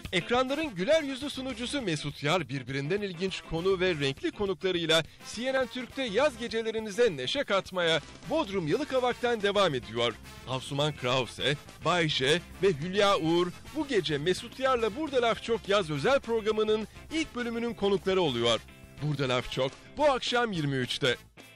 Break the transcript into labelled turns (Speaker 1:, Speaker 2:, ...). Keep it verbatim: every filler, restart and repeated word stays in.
Speaker 1: Ekranların güler yüzlü sunucusu Mesut Yar birbirinden ilginç konu ve renkli konuklarıyla C N N Türk'te yaz gecelerinize neşe katmaya Bodrum Yalıkavak'tan devam ediyor. Asuman Krause, Bayşe ve Hülya Uğur bu gece Mesut Yar'la Burada Laf Çok Yaz özel programının ilk bölümünün konukları oluyor. Burada Laf Çok bu akşam yirmi üçte.